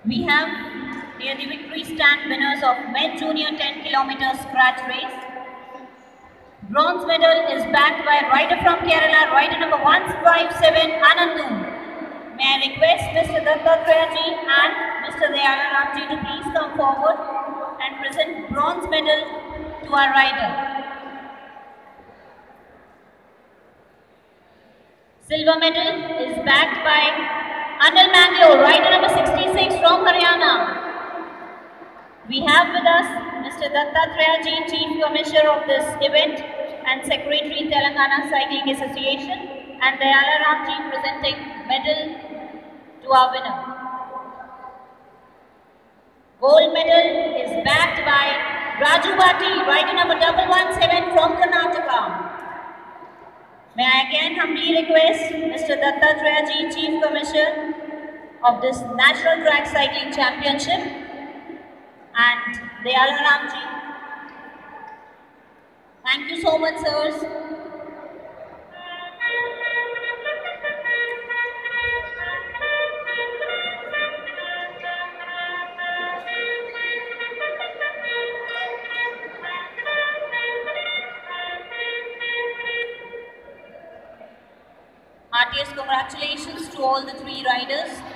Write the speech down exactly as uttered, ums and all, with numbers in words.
We have here the victory stand winners of men junior ten kilometer scratch race. Bronze medal is backed by rider from Kerala, rider number one five seven Anandu. May I request Mister Dattatreyaji and Mister Dayalaramji to please come forward and present bronze medal to our rider. Silver medal is backed by Anil Mangalore, rider number sixty-six from Haryana. We have with us Mister Dattatreyaji, Chief Commissioner of this event and Secretary Telangana Cycling Association, and Dayalaramji presenting medal to our winner. Gold medal is backed by Raju Batti, rider number one one seven from Karnataka. May I again humbly request Mister Dattatreyaji, Chief Commissioner of this National Track Cycling Championship, and Dayalaramji. Thank you so much, sirs. Heartiest congratulations to all the three riders.